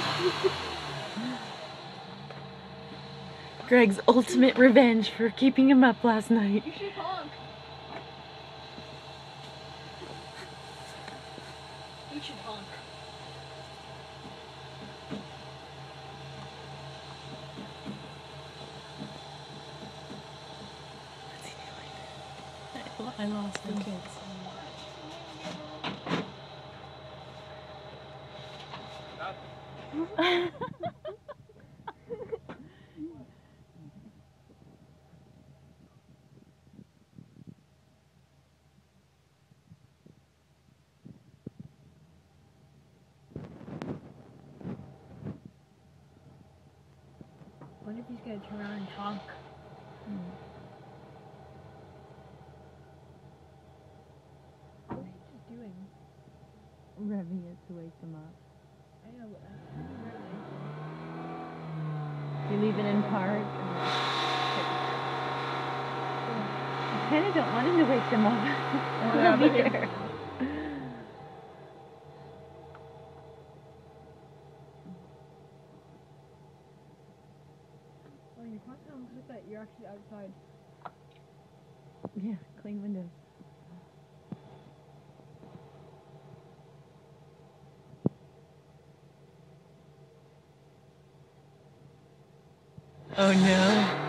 Greg's ultimate revenge for keeping him up last night. You should honk. You should honk. What's he doing? I lost him. I wonder if he's gonna turn around and honk. What is he just doing? Revving it to wake them up. I know, but You leave it in park. I kind of don't want him to wake them up. Yeah, They'll be but here. oh, your park kind of looks like that. You're actually outside. Yeah, clean windows. Oh no.